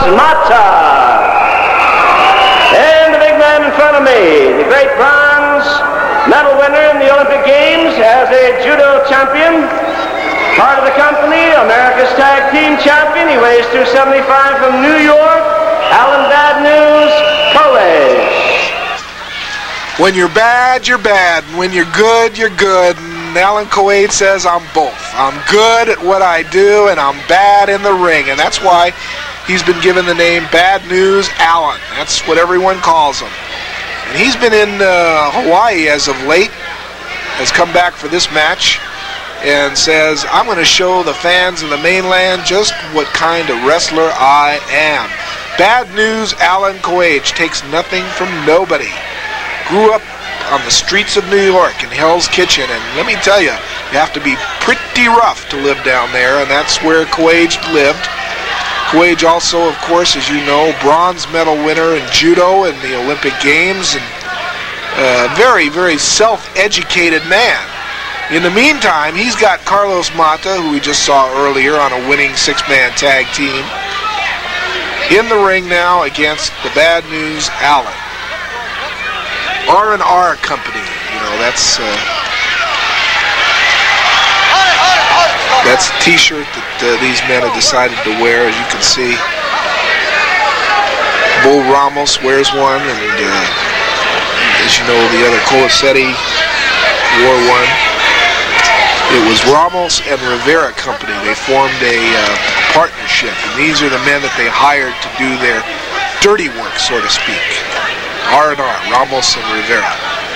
Mata. And the big man in front of me, the great bronze medal winner in the Olympic Games as a judo champion, part of the company, America's Tag Team Champion. He weighs 275 from New York, Alan Bad News Koetsch. When you're bad, you're bad. And when you're good, you're good. And Alan Koetsch says, I'm both. I'm good at what I do, and I'm bad in the ring. And that's why he's been given the name Bad News Alan. That's what everyone calls him. And he's been in Hawaii as of late, has come back for this match, and says, I'm going to show the fans of the mainland just what kind of wrestler I am. Bad News Alan Koetsch takes nothing from nobody. Grew up on the streets of New York in Hell's Kitchen, and let me tell you, you have to be pretty rough to live down there, and that's where Koetsch lived. Koetsch also, of course, as you know, bronze medal winner in judo in the Olympic Games, and a very, very self-educated man. In the meantime, he's got Carlos Mata, who we just saw earlier on a winning six-man tag team, in the ring now against the Bad News Alan. R&R Company, you know, that's a t-shirt that these men have decided to wear, as you can see. Bull Ramos wears one, and as you know, the other Colasetti wore one. It was Ramos and Rivera Company. They formed a partnership, and these are the men that they hired to do their dirty work, so to speak. R&R, Ramos and Rivera.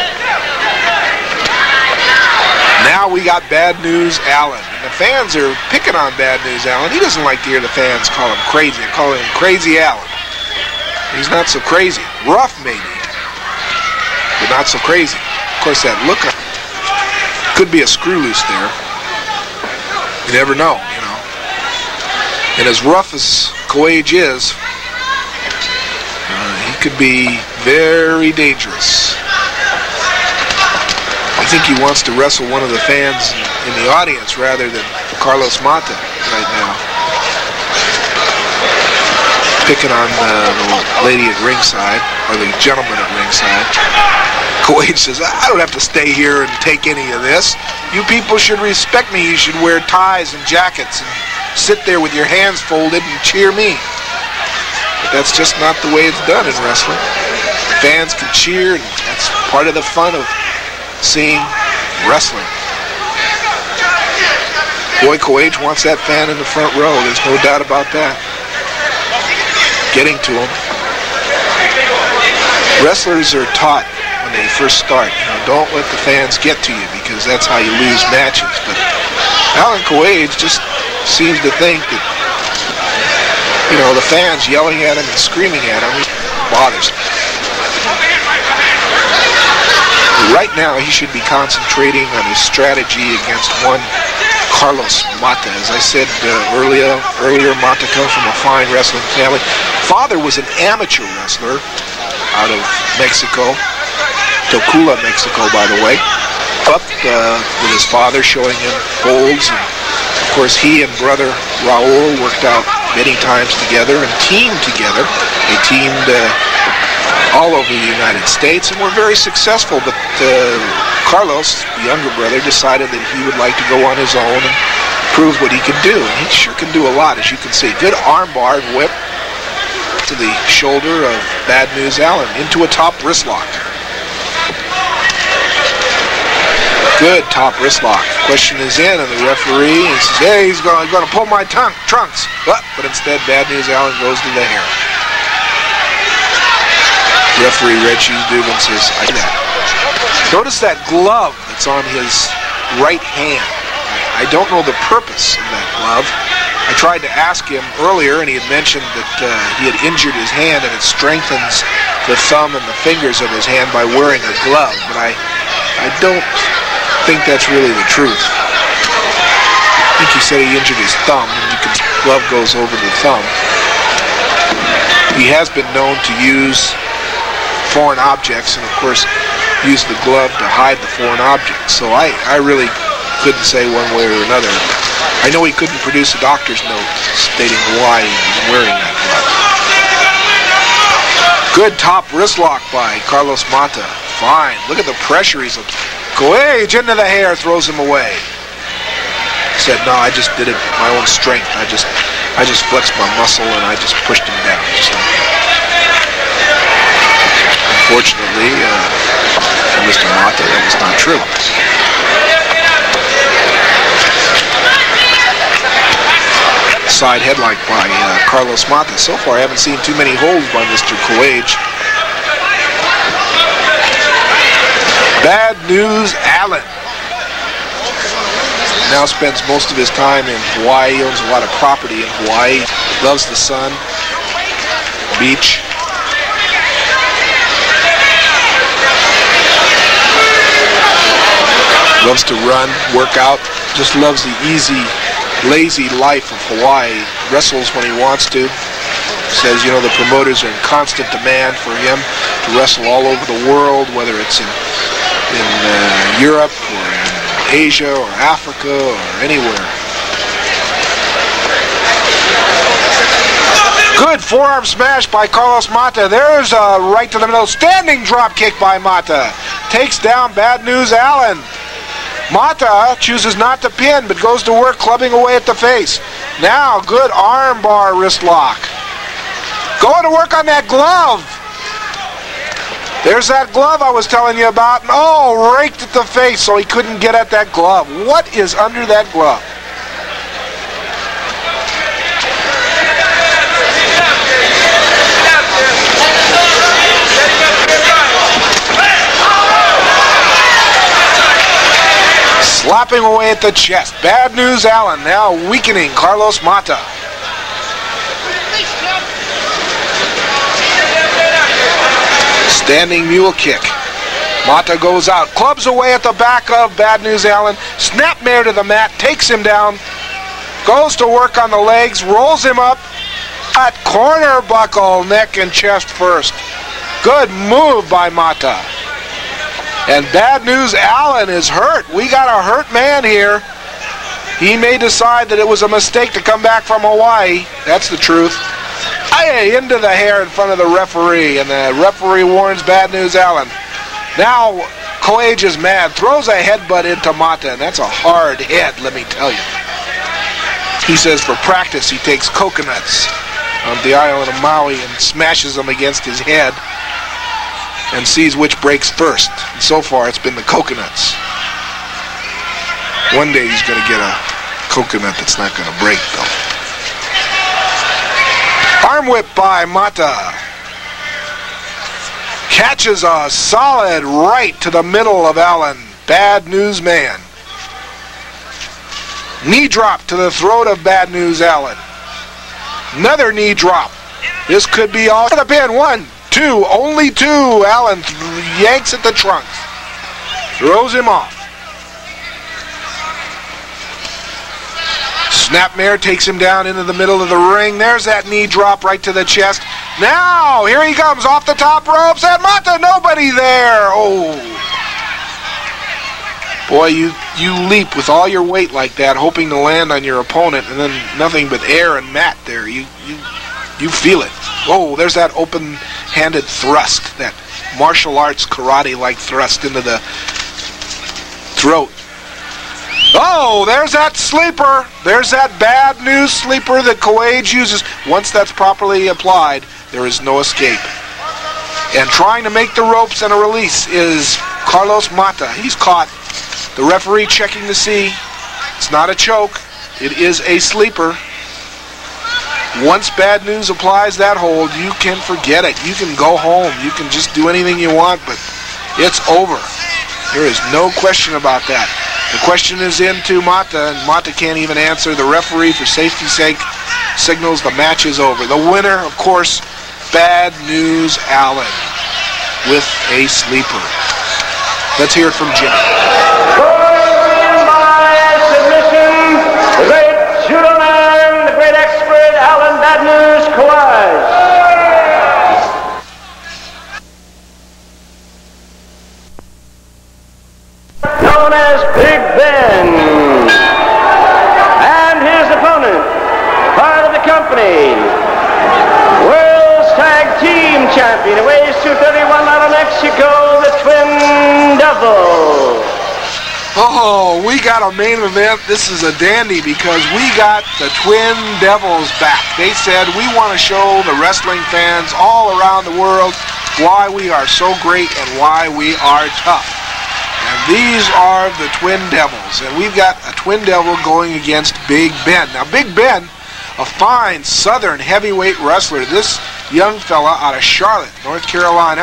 Now we got Bad News Alan. And the fans are picking on Bad News Alan. He doesn't like to hear the fans call him crazy. They call him Crazy Alan. He's not so crazy. Rough, maybe, but not so crazy. Of course, that look could be a screw loose there. You never know, you know. And as rough as Koetsch is, he could be very dangerous. I think he wants to wrestle one of the fans in the audience rather than Carlos Mata right now. Picking on the lady at ringside, or the gentleman at ringside. Koetsch says, I don't have to stay here and take any of this. You people should respect me. You should wear ties and jackets and sit there with your hands folded and cheer me. But that's just not the way it's done in wrestling. Fans can cheer, and that's part of the fun of seeing wrestling. Boy, Koetsch wants that fan in the front row. There's no doubt about that. Getting to him. Wrestlers are taught when they first start, you know, don't let the fans get to you, because that's how you lose matches. But Alan Koetsch just seems to think that, you know, the fans yelling at him and screaming at him bothers him. Right now, he should be concentrating on his strategy against one Carlos Mata. As I said earlier, Mata comes from a fine wrestling family. Father was an amateur wrestler out of Mexico, Tocula, Mexico, by the way. Up with his father showing him holds, and of course he and brother Raul worked out many times together and teamed together. They teamed all over the United States and were very successful, but Carlos, the younger brother, decided that he would like to go on his own and prove what he could do, and he sure can do a lot, as you can see. Good armbar and whip to the shoulder of Bad News Alan into a top wrist lock. Good top wrist lock. Question is in, and the referee says, hey, he's going to pull my trunks. But instead, Bad News Alan goes to the hair. Referee Reggie Dugan says, I do that. Notice that glove that's on his right hand. I don't know the purpose of that glove. I tried to ask him earlier, and he had mentioned that he had injured his hand, and it strengthens the thumb and the fingers of his hand by wearing a glove. But I don't think that's really the truth. I think he said he injured his thumb, and the glove goes over the thumb. He has been known to use foreign objects, and of course use the glove to hide the foreign objects. So I really couldn't say one way or another. I know he couldn't produce a doctor's note stating why he was wearing that glove. Good top wrist lock by Carlos Mata. Fine. Look at the pressure he's up. Coage into the hair, throws him away. He said, no, I just did it my own strength. I just flexed my muscle and I just pushed him down. Just like that. Unfortunately, for Mr. Mata, that was not true. Side headlock by Carlos Mata. So far, I haven't seen too many holds by Mr. Coage. Bad News Allen now spends most of his time in Hawaii. He owns a lot of property in Hawaii. Loves the sun, beach. Loves to run, work out. Just loves the easy, lazy life of Hawaii. Wrestles when he wants to. Says, you know, the promoters are in constant demand for him to wrestle all over the world, whether it's in Europe or in Asia or Africa or anywhere. Good forearm smash by Carlos Mata. There's a right to the middle. Standing drop kick by Mata. Takes down Bad News Allen. Mata chooses not to pin, but goes to work clubbing away at the face. Now, good arm bar wrist lock. Going to work on that glove. There's that glove I was telling you about. Oh, raked at the face so he couldn't get at that glove. What is under that glove? Slapping away at the chest. Bad News Allen now weakening Carlos Mata. Standing mule kick. Mata goes out. Clubs away at the back of Bad News Allen. Snapmare to the mat. Takes him down. Goes to work on the legs. Rolls him up. At corner buckle. Neck and chest first. Good move by Mata. And Bad News Allen is hurt. We got a hurt man here. He may decide that it was a mistake to come back from Hawaii. That's the truth. Aye, into the hair in front of the referee. And the referee warns Bad News Allen. Now, Coage is mad. Throws a headbutt into Mata. And that's a hard head, let me tell you. He says for practice he takes coconuts on the island of Maui and smashes them against his head. And sees which breaks first. And so far, it's been the coconuts. One day he's going to get a coconut that's not going to break, though. Arm whip by Mata. Catches a solid right to the middle of Allen. Bad News Man. Knee drop to the throat of Bad News Allen. Another knee drop. This could be all for the pin. 1, 2, only 2. Allen yanks at the trunks. Throws him off. Snapmare takes him down into the middle of the ring. There's that knee drop right to the chest. Now, here he comes off the top ropes. And Mata, nobody there. Oh. Boy, you leap with all your weight like that, hoping to land on your opponent, and then nothing but air and mat there. You feel it. Oh, there's that open-handed thrust, that martial arts karate-like thrust into the throat. Oh, there's that sleeper. There's that Bad News sleeper that Coage uses. Once that's properly applied, there is no escape. And trying to make the ropes and a release is Carlos Mata. He's caught. The referee checking to see. It's not a choke. It is a sleeper. Once Bad News applies that hold, you can forget it. You can go home. You can just do anything you want, but it's over. There is no question about that. The question is into Mata, and Mata can't even answer. The referee, for safety's sake, signals the match is over. The winner, of course, Bad News Allen with a sleeper. Let's hear it from Jimmy. By submission, the great judo man, the great expert, Alan Bad News Coage. Known as Big Ben. And his opponent, part of the company, World's Tag Team Champion. champion. He weighs 231 out of Mexico, the Twin Devils. Oh, we got a main event. This is a dandy because we got the Twin Devils back. They said we want to show the wrestling fans all around the world why we are so great and why we are tough. And these are the Twin Devils. And we've got a Twin Devil going against Big Ben. Now, Big Ben, a fine Southern heavyweight wrestler. This young fella out of Charlotte, North Carolina.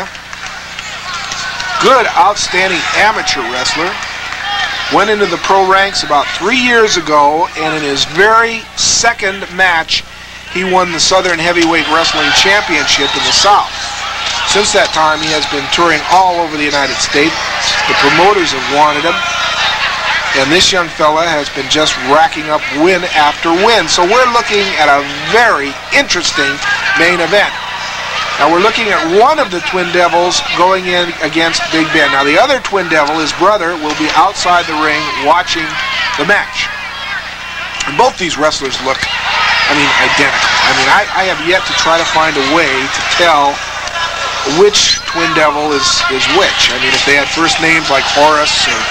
Good, outstanding amateur wrestler. Went into the pro ranks about 3 years ago, and in his very second match, he won the Southern Heavyweight Wrestling Championship in the South. Since that time, he has been touring all over the United States. The promoters have wanted him, and this young fella has been just racking up win after win. So we're looking at a very interesting main event. Now we're looking at one of the Twin Devils going in against Big Ben. Now the other Twin Devil, his brother, will be outside the ring watching the match. And both these wrestlers look, identical. I have yet to try to find a way to tell which Twin Devil is which. If they had first names like Horace or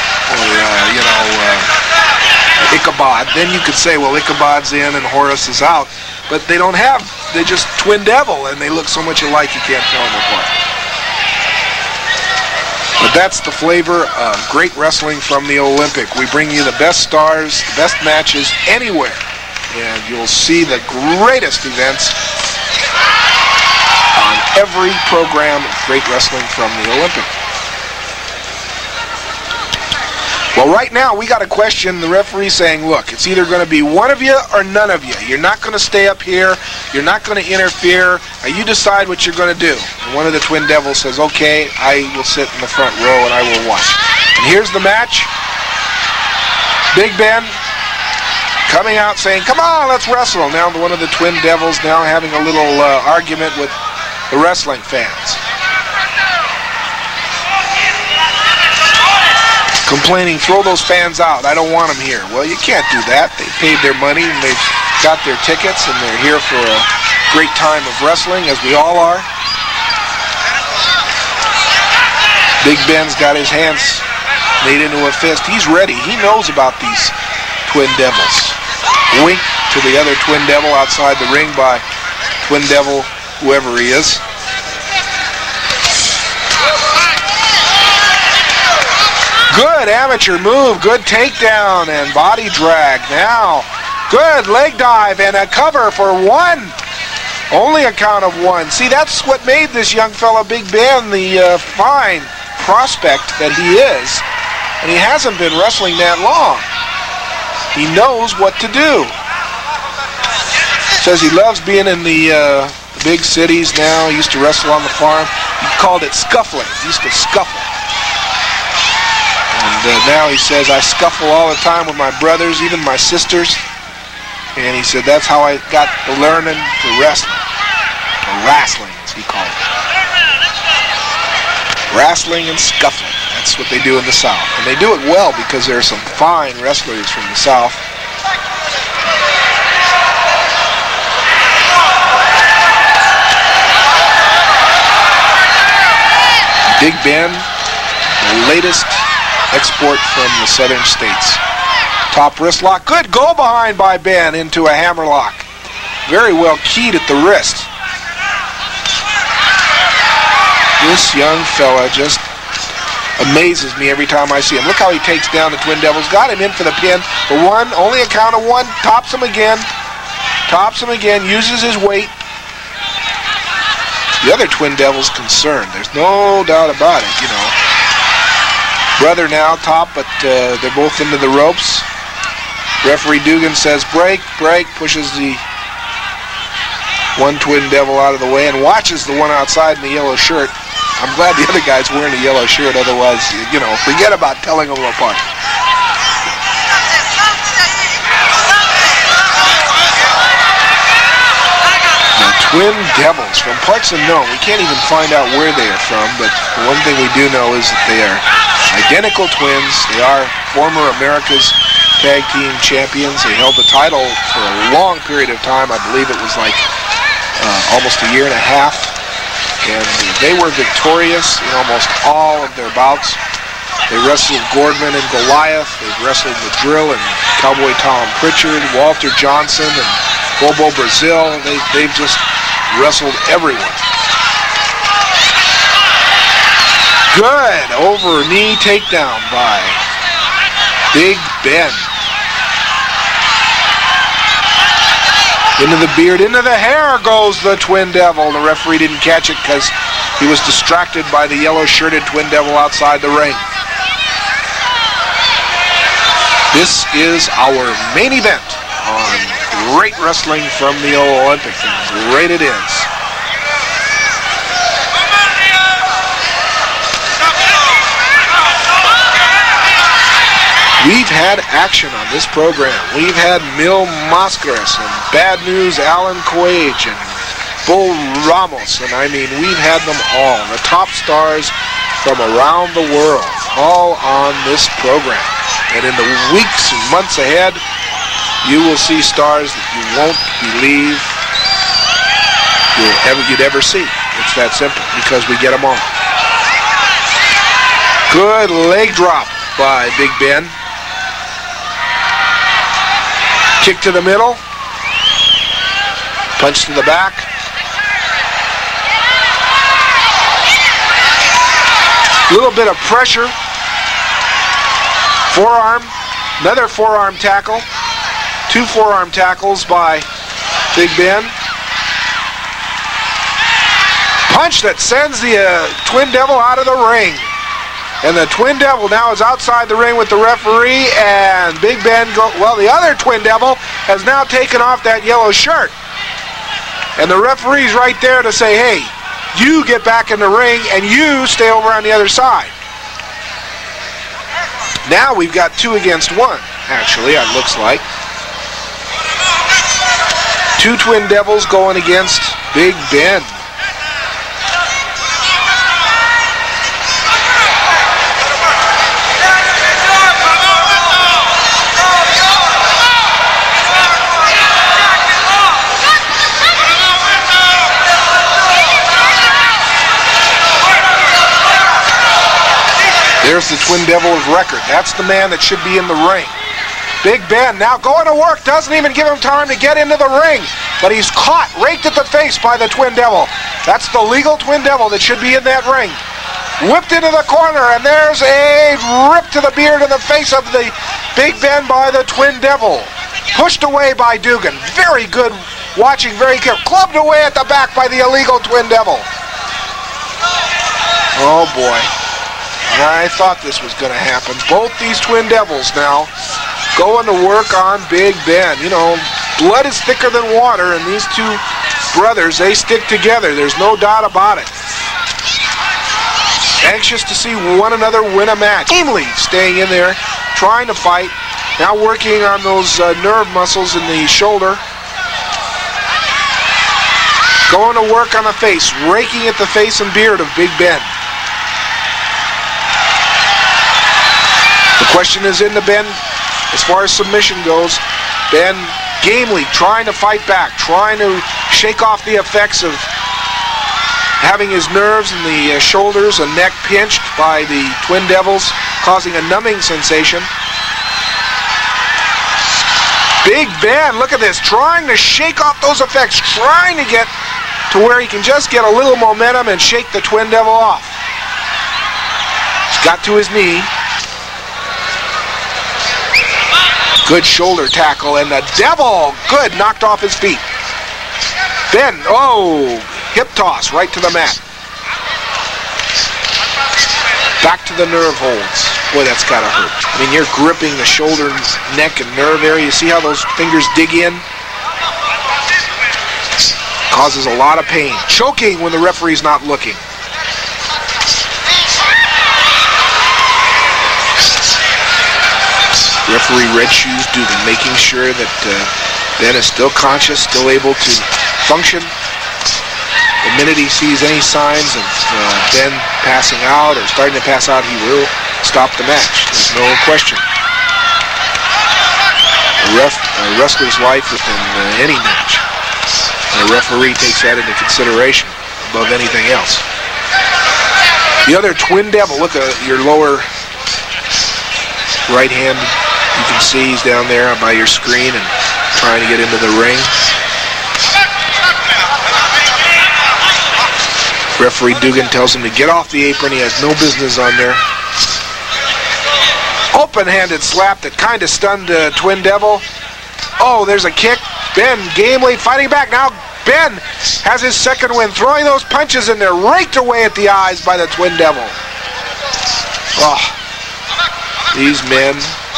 Ichabod, then you could say, well, Ichabod's in and Horace is out. But they don't have, they're just Twin Devil, and they look so much alike you can't tell them apart. But that's the flavor of great wrestling from the Olympic. We bring you the best stars, the best matches anywhere, and you'll see the greatest events on every program of great wrestling from the Olympic. Well, right now, we got a question. The referee saying, look, it's either going to be one of you or none of you. You're not going to stay up here. You're not going to interfere. You decide what you're going to do. And one of the Twin Devils says, okay, I will sit in the front row and I will watch. And here's the match. Big Ben coming out saying, come on, let's wrestle. Now one of the Twin Devils now having a little argument with the wrestling fans. Complaining, throw those fans out. I don't want them here. Well, you can't do that. They paid their money and they've got their tickets and they're here for a great time of wrestling, as we all are. Big Ben's got his hands made into a fist. He's ready. He knows about these Twin Devils. Wink to the other Twin Devil outside the ring by Twin Devil, whoever he is. Good amateur move, good takedown and body drag. Now, good leg dive and a cover for one. Only a count of one. See, that's what made this young fella, Big Ben, the fine prospect that he is. And he hasn't been wrestling that long. He knows what to do. Says he loves being in the big cities now. He used to wrestle on the farm. He called it scuffling. He used to scuffle. And now he says, I scuffle all the time with my brothers, even my sisters. And he said, that's how I got the learning for wrestling. Or wrestling, as he called it. Wrestling and scuffling. That's what they do in the South. And they do it well because there are some fine wrestlers from the South. Big Ben, the latest export from the southern states. Top wrist lock. Good go behind by Ben into a hammer lock. Very well keyed at the wrist. This young fella just amazes me every time I see him. Look how he takes down the Twin Devils. Got him in for the pin. For one, only a count of one. Tops him again. Tops him again. Uses his weight. The other Twin Devil's concerned. There's no doubt about it, you know. Brother now top, but they're both into the ropes. Referee Dugan says break, break, pushes the one Twin Devil out of the way and watches the one outside in the yellow shirt. I'm glad the other guy's wearing a yellow shirt, otherwise, you know, forget about telling them apart. The Twin Devils from parts unknown. We can't even find out where they are from, but the one thing we do know is that they are identical twins. They are former America's Tag Team Champions. They held the title for a long period of time. I believe it was like almost a year and a half. and they were victorious in almost all of their bouts. They wrestled Gordman and Goliath. They've wrestled McDrill and Cowboy Tom Pritchard, Walter Johnson and Bobo Brazil. They've just wrestled everyone. Good over-knee takedown by Big Ben. Into the beard, into the hair goes the Twin Devil. The referee didn't catch it because he was distracted by the yellow-shirted Twin Devil outside the ring. This is our main event on Great Wrestling from the Olympic. Great it is. We've had action on this program. We've had Mil Mascaras and Bad News Alan Coage and Bull Ramos, and I mean, we've had them all. The top stars from around the world, all on this program. And in the weeks and months ahead, you will see stars that you won't believe you'd ever see. It's that simple, because we get them all. Good leg drop by Big Ben. Kick to the middle. Punch to the back. A little bit of pressure. Forearm. Another forearm tackle. 2 forearm tackles by Big Ben. Punch that sends the Twin Devil out of the ring. And the Twin Devil now is outside the ring with the referee, and Big Ben the other Twin Devil has now taken off that yellow shirt. And the referee's right there to say, hey, you get back in the ring and you stay over on the other side. Now we've got 2 against 1, actually, it looks like. 2 Twin Devils going against Big Ben. There's the Twin Devil of record. That's the man that should be in the ring. Big Ben now going to work. Doesn't even give him time to get into the ring. But he's caught, raked at the face by the Twin Devil. That's the legal Twin Devil that should be in that ring. Whipped into the corner, and there's a rip to the beard in the face of the Big Ben by the Twin Devil. Pushed away by Dugan. Very good watching, very careful. Clubbed away at the back by the illegal Twin Devil. Oh boy. I thought this was going to happen. Both these Twin Devils now going to work on Big Ben. You know, blood is thicker than water, and these 2 brothers, they stick together. There's no doubt about it. Anxious to see one another win a match. Keenly staying in there, trying to fight. Now working on those nerve muscles in the shoulder. Going to work on the face, raking at the face and beard of Big Ben. The question is into Ben as far as submission goes. Ben gamely trying to fight back, trying to shake off the effects of having his nerves in the shoulders and neck pinched by the Twin Devils, causing a numbing sensation. Big Ben, look at this, trying to shake off those effects, trying to get to where he can just get a little momentum and shake the Twin Devil off. He's got to his knee. Good shoulder tackle, and the Devil, good, knocked off his feet. Ben, hip toss right to the mat. Back to the nerve holds. Boy, that's gotta hurt. I mean, you're gripping the shoulder, neck, and nerve area. You see how those fingers dig in? Causes a lot of pain. Choking when the referee's not looking. Referee Red Shoes Dugan making sure that Ben is still conscious, still able to function. The minute he sees any signs of Ben passing out or starting to pass out, he will stop the match. There's no question. A wrestler's life within any match. And the referee takes that into consideration. above anything else. The other Twin Devil, look at your lower right hand. You can see he's down there by your screen and trying to get into the ring. Referee Dugan tells him to get off the apron. He has no business on there. Open-handed slap that kind of stunned Twin Devil. Oh, there's a kick. Ben gamely fighting back. Now Ben has his second win, throwing those punches in there, raked away at the eyes by the Twin Devil. Oh, these men.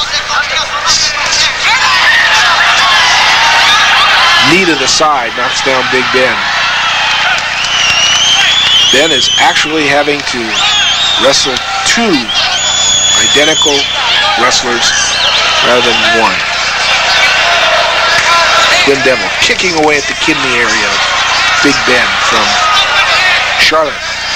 Knee to the side, knocks down Big Ben. Ben is actually having to wrestle two identical wrestlers rather than one. Twin Devil kicking away at the kidney area of Big Ben from Charlotte.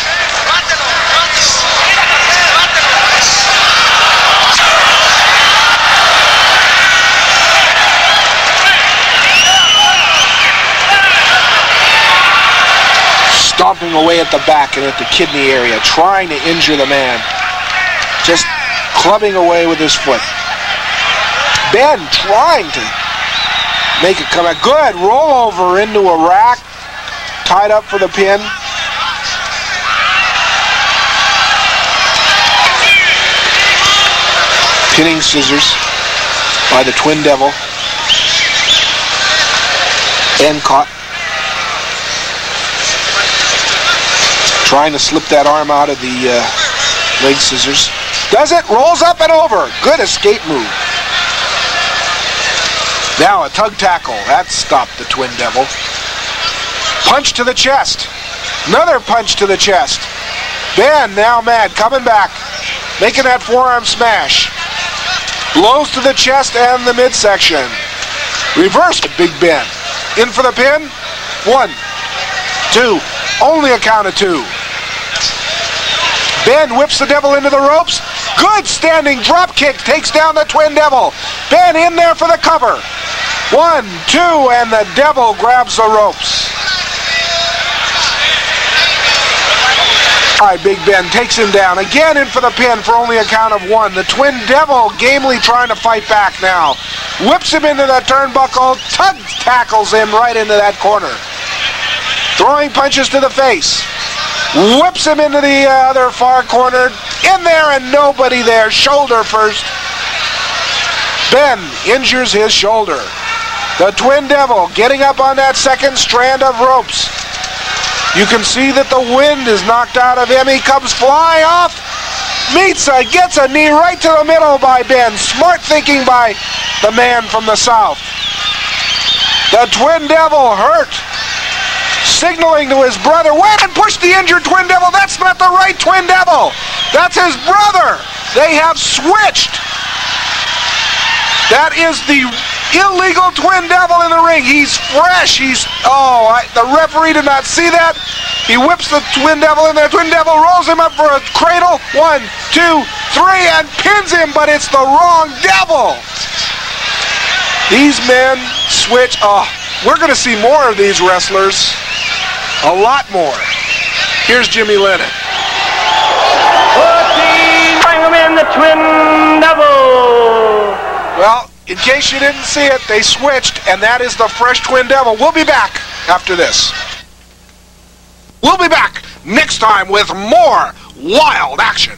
Stomping away at the back and at the kidney area, trying to injure the man. Just clubbing away with his foot. Ben trying to make a comeback. Good rollover into a rack. Tied up for the pin. Pinning scissors by the Twin Devil. Ben caught. Trying to slip that arm out of the leg scissors. Does it? Rolls up and over. Good escape move. Now a tug tackle. That stopped the Twin Devil. Punch to the chest. Another punch to the chest. Ben now mad. Coming back. Making that forearm smash. Blows to the chest and the midsection. Reversed Big Ben. In for the pin. 1, 2. Only a count of 2. Ben whips the Devil into the ropes. Good standing drop kick takes down the Twin Devil. Ben in there for the cover. 1, 2, and the Devil grabs the ropes. All right, Big Ben takes him down. Again in for the pin for only a count of 1. The Twin Devil gamely trying to fight back now. Whips him into the turnbuckle. Tug tackles him right into that corner. Throwing punches to the face. Whips him into the other far corner. In there and nobody there. Shoulder first. Ben injures his shoulder. The Twin Devil getting up on that second strand of ropes. You can see that the wind is knocked out of him. He comes flying off. Gets a knee right to the middle by Ben. Smart thinking by the man from the south. The Twin Devil hurt. Signaling to his brother. Wait and push the injured Twin Devil. That's not the right Twin Devil. That's his brother. They have switched. That is the illegal Twin Devil in the ring. He's fresh. The referee did not see that. He whips the Twin Devil in there. Twin Devil rolls him up for a cradle. 1, 2, 3, and pins him, but it's the wrong Devil. These men switch. We're going to see more of these wrestlers. A lot more. Here's Jimmy Lennon. Bring him in, the Twin Devil. Well, in case you didn't see it, they switched, and that is the fresh Twin Devil. We'll be back after this. We'll be back next time with more wild action.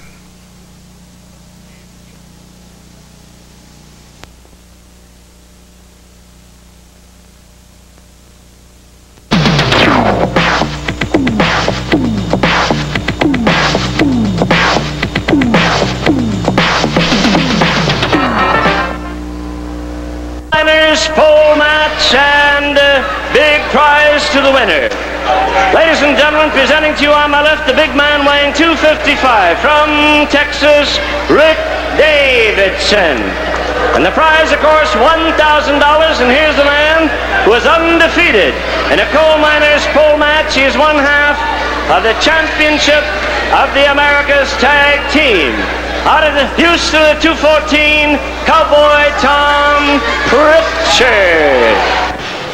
Pole match and big prize to the winner. Ladies and gentlemen, presenting to you on my left, the big man weighing 255 from Texas, Rick Davidson. And the prize, of course, $1,000. And here's the man who is undefeated in a coal miners pole match. He is one half of the championship of the America's Tag Team. Out of the Houston at 214, Cowboy Tom Pritchard.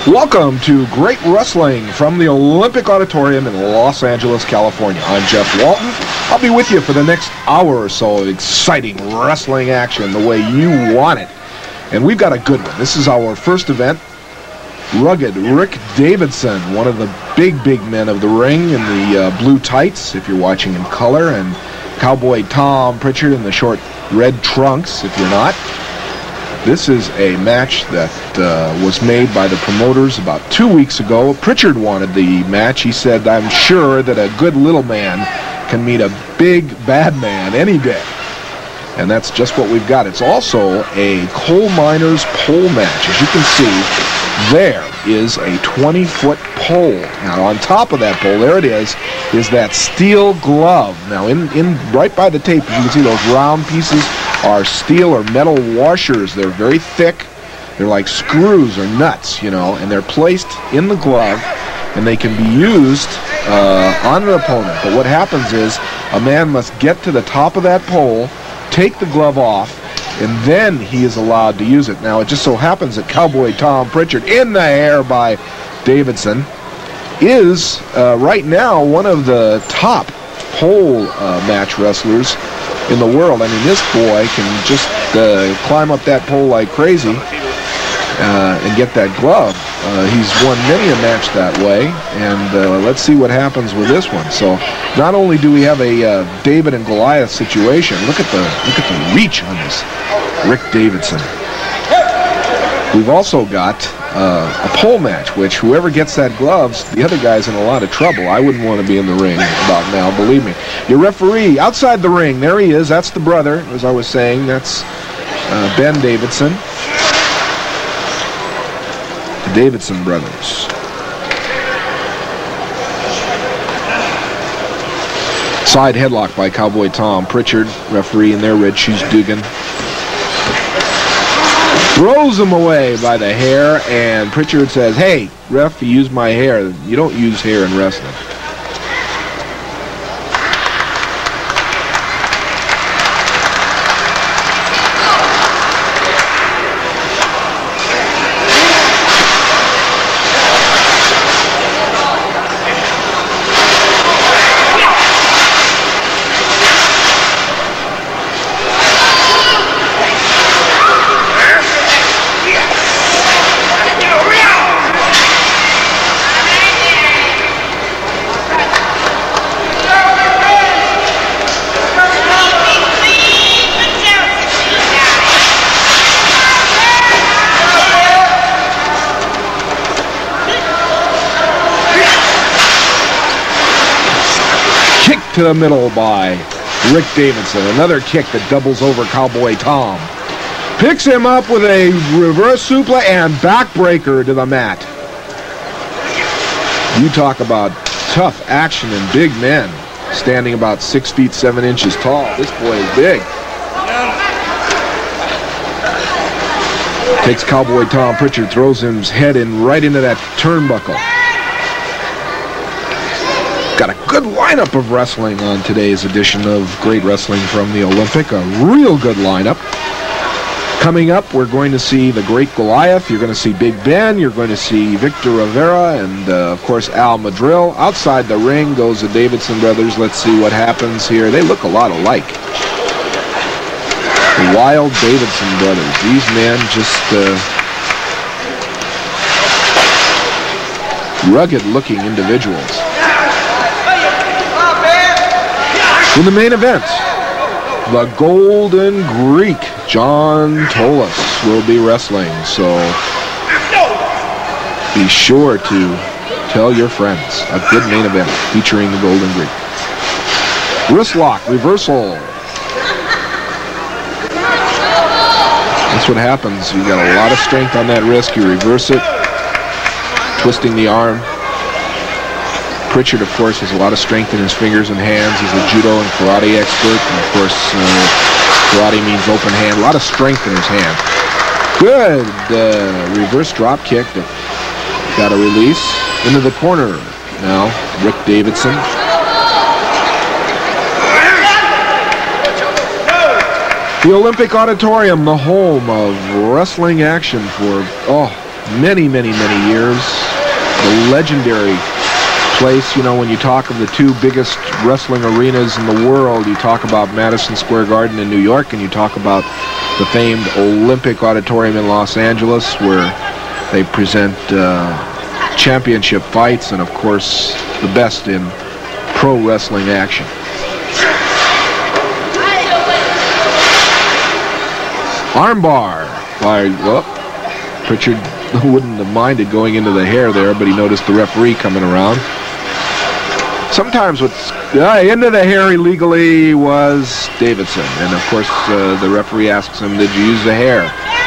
Welcome to Great Wrestling from the Olympic Auditorium in Los Angeles, California. I'm Jeff Walton. I'll be with you for the next hour or so of exciting wrestling action the way you want it. And we've got a good one. This is our first event. Rugged Rick Davidson, one of the big men of the ring in the blue tights, if you're watching in color, and Cowboy Tom Pritchard in the short red trunks, if you're not. This is a match that was made by the promoters about 2 weeks ago. Pritchard wanted the match. He said, I'm sure that a good little man can meet a big bad man any day. And that's just what we've got. It's also a coal miner's pole match. As you can see, there is a 20-foot pole. Now, on top of that pole, there it is that steel glove. Now, in right by the tape, you can see those round pieces are steel or metal washers. They're very thick. They're like screws or nuts, you know, and they're placed in the glove, and they can be used on an opponent. But what happens is a man must get to the top of that pole, take the glove off, and then he is allowed to use it. Now, it just so happens that Cowboy Tom Pritchard, in the hair by Davidson, is right now one of the top pole match wrestlers in the world. I mean, this boy can just climb up that pole like crazy and get that glove. He's won many a match that way, and let's see what happens with this one. So, not only do we have a David and Goliath situation, look at the reach on this Rick Davidson. We've also got a pole match, which whoever gets that gloves, the other guy's in a lot of trouble. I wouldn't want to be in the ring about now, believe me. Your referee outside the ring, there he is. That's the brother, as I was saying. That's Ben Davidson. The Davidson brothers. Side headlock by Cowboy Tom Pritchard, referee in their red shoes, Dugan. Throws him away by the hair, and Pritchard says, hey, ref, you use my hair. You don't use hair in wrestling. To the middle by Rick Davidson. Another kick that doubles over Cowboy Tom. Picks him up with a reverse suplex and backbreaker to the mat. You talk about tough action and big men. Standing about 6 feet 7 inches tall. This boy is big. Takes Cowboy Tom Pritchard, throws his head in right into that turnbuckle. Got a good lineup of wrestling on today's edition of Great Wrestling from the Olympic. A real good lineup. Coming up, we're going to see the Great Goliath. You're going to see Big Ben. You're going to see Victor Rivera and, of course, Al Madril. Outside the ring goes the Davidson brothers. Let's see what happens here. They look a lot alike. The Wild Davidson brothers. These men just rugged-looking individuals. In the main event, the Golden Greek, John Tolos, will be wrestling. So be sure to tell your friends. A good main event featuring the Golden Greek. Wrist lock, reversal. That's what happens. You got a lot of strength on that wrist. You reverse it, twisting the arm. Pritchard, of course, has a lot of strength in his fingers and hands. He's a judo and karate expert. And, of course, karate means open hand. A lot of strength in his hand. Good reverse drop kick. Got a release into the corner. Now, Rick Davidson. The Olympic Auditorium, the home of wrestling action for, many, many, many years. The legendary place, you know, when you talk of the two biggest wrestling arenas in the world, you talk about Madison Square Garden in New York, and you talk about the famed Olympic Auditorium in Los Angeles, where they present championship fights and, of course, the best in pro wrestling action. Armbar by, well, Pritchard wouldn't have minded going into the hair there, but he noticed the referee coming around. Sometimes what's into the hair illegally was Davidson, and of course the referee asks him, did you use the hair?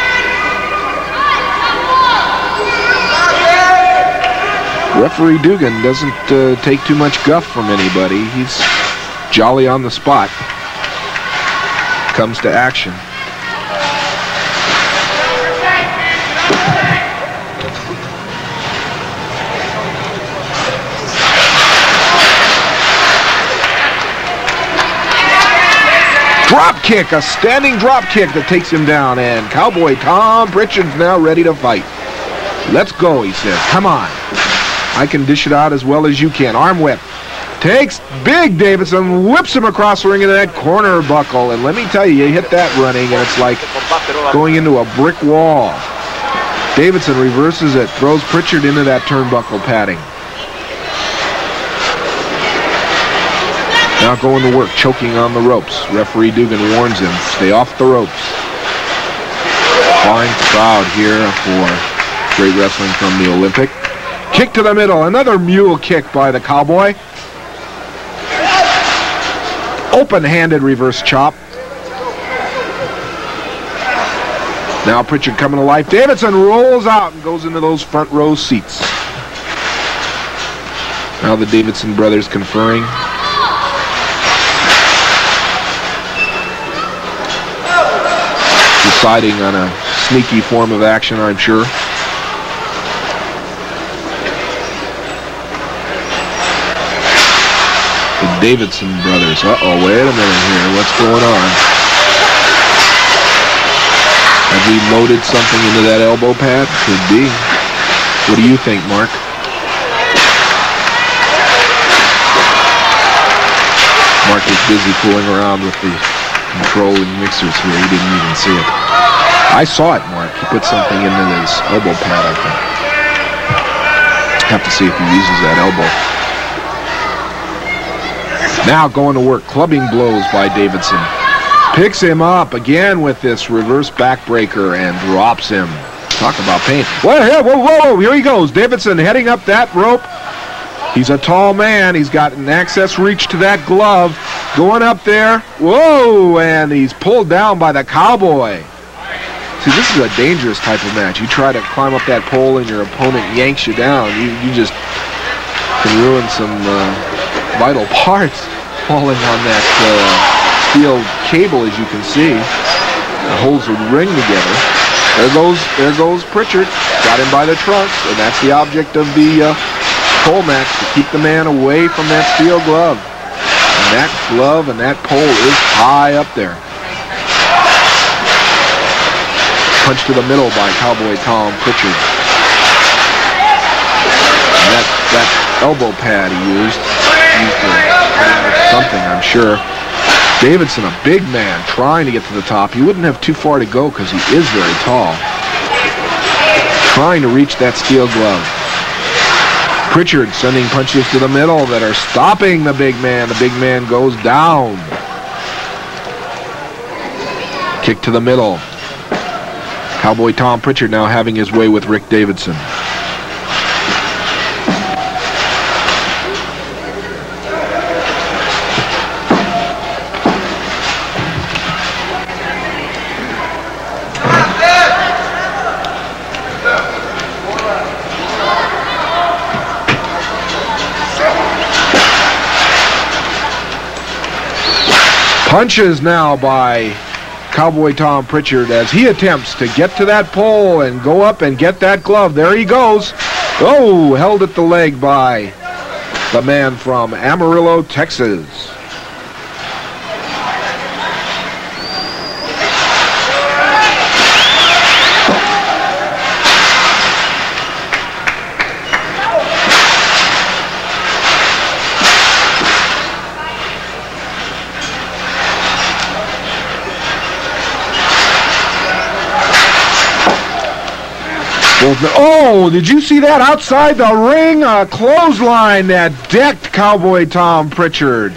Referee Dugan doesn't take too much guff from anybody. He's jolly on the spot. Comes to action. Drop kick, a standing drop kick that takes him down, and Cowboy Tom Pritchard's now ready to fight. Let's go, he says. Come on. I can dish it out as well as you can. Arm whip. Takes Big Davidson, whips him across the ring into that corner buckle, and let me tell you, you hit that running, and it's like going into a brick wall. Davidson reverses it, throws Pritchard into that turnbuckle padding. Now going to work, choking on the ropes. Referee Dugan warns him, stay off the ropes. Fine crowd here for great wrestling from the Olympic. Kick to the middle, another mule kick by the Cowboy. Open-handed reverse chop. Now Pritchard coming to life. Davidson rolls out and goes into those front row seats. Now the Davidson brothers conferring. Deciding on a sneaky form of action, I'm sure. The Davidson brothers. Uh-oh, wait a minute here. What's going on? Have we loaded something into that elbow pad? Could be. What do you think, Mark? Mark is busy fooling around with the controlling mixers here. He didn't even see it. I saw it, Mark. He put something into his elbow pad, I think. Have to see if he uses that elbow. Now going to work. Clubbing blows by Davidson. Picks him up again with this reverse backbreaker and drops him. Talk about pain. Whoa, whoa, whoa, here he goes. Davidson heading up that rope. He's a tall man. He's got an access reach to that glove. Going up there. Whoa, and he's pulled down by the Cowboy. See, this is a dangerous type of match. You try to climb up that pole and your opponent yanks you down. You just can ruin some vital parts falling on that steel cable, as you can see. It holds the ring together. There goes Pritchard. Got him by the trunks, and that's the object of the pole match, to keep the man away from that steel glove. And that glove and that pole is high up there. Punch to the middle by Cowboy Tom Pritchard. And that elbow pad he used something, I'm sure. Davidson, a big man, trying to get to the top. He wouldn't have too far to go because he is very tall. Trying to reach that steel glove. Pritchard sending punches to the middle that are stopping the big man. The big man goes down. Kick to the middle. Cowboy Tom Pritchard now having his way with Rick Davidson. Punches now by Cowboy Tom Pritchard as he attempts to get to that pole and go up and get that glove. There he goes. Oh, held at the leg by the man from Amarillo, Texas. Oh, did you see that outside the ring? A clothesline that decked Cowboy Tom Pritchard.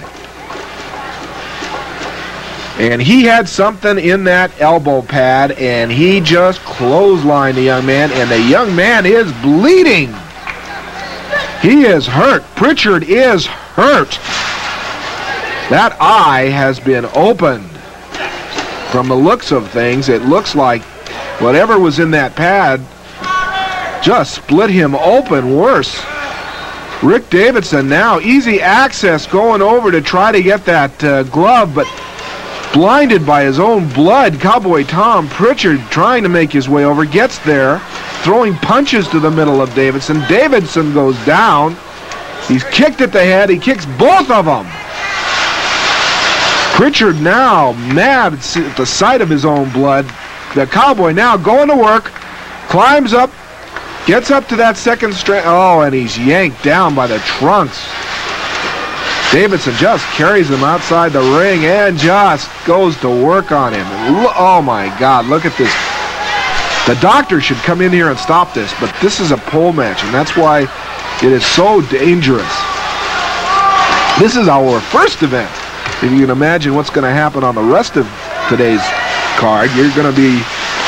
And he had something in that elbow pad, and he just clotheslined the young man, and the young man is bleeding. He is hurt. Pritchard is hurt. That eye has been opened. From the looks of things, it looks like whatever was in that pad just split him open worse. Rick Davidson now, easy access going over to try to get that glove, but blinded by his own blood. Cowboy Tom Pritchard trying to make his way over, gets there, throwing punches to the middle of Davidson. Davidson goes down. He's kicked at the head. He kicks both of them. Pritchard now mad at the sight of his own blood. The Cowboy now going to work, climbs up, gets up to that second strand. Oh, and he's yanked down by the trunks. Davidson just carries him outside the ring and just goes to work on him. Oh my God, look at this. The doctor should come in here and stop this, but this is a pole match, and that's why it is so dangerous. This is our first event. If you can imagine what's going to happen on the rest of today's card, you're going to be...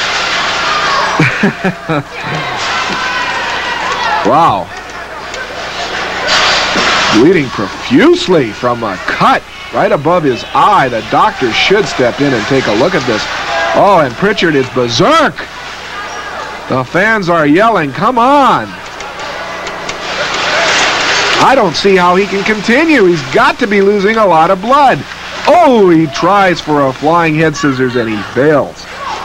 Wow. Bleeding profusely from a cut right above his eye. The doctor should step in and take a look at this. Oh, and Pritchard is berserk. The fans are yelling, come on. I don't see how he can continue. He's got to be losing a lot of blood. Oh, he tries for a flying head scissors and he fails.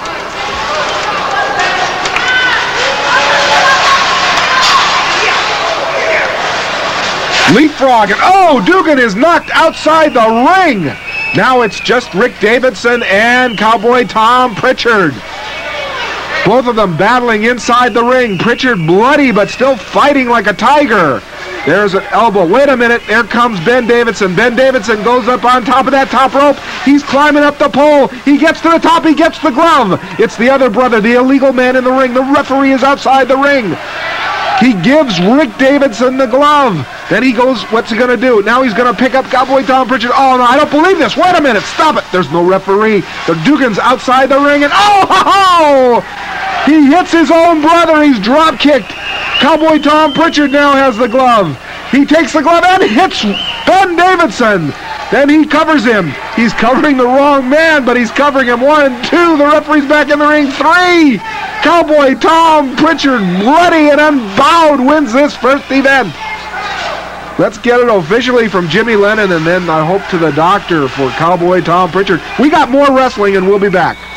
Leapfrog, and oh, Dugan is knocked outside the ring. Now it's just Rick Davidson and Cowboy Tom Pritchard. Both of them battling inside the ring. Pritchard bloody, but still fighting like a tiger. There's an elbow. Wait a minute. There comes Ben Davidson. Ben Davidson goes up on top of that top rope. He's climbing up the pole. He gets to the top. He gets the glove. It's the other brother, the illegal man in the ring. The referee is outside the ring. He gives Rick Davidson the glove. Then he goes, what's he going to do? Now he's going to pick up Cowboy Tom Pritchard. Oh, no, I don't believe this. Wait a minute. Stop it. There's no referee. The Dugan's outside the ring, and oh, he hits his own brother. He's drop-kicked. Cowboy Tom Pritchard now has the glove. He takes the glove and hits Ben Davidson. Then he covers him. He's covering the wrong man, but he's covering him. 1, 2. The referee's back in the ring. 3. Cowboy Tom Pritchard, bloody and unbowed, wins this first event. Let's get it officially from Jimmy Lennon, and then I hope to the doctor for Cowboy Tom Pritchard. We got more wrestling, and we'll be back.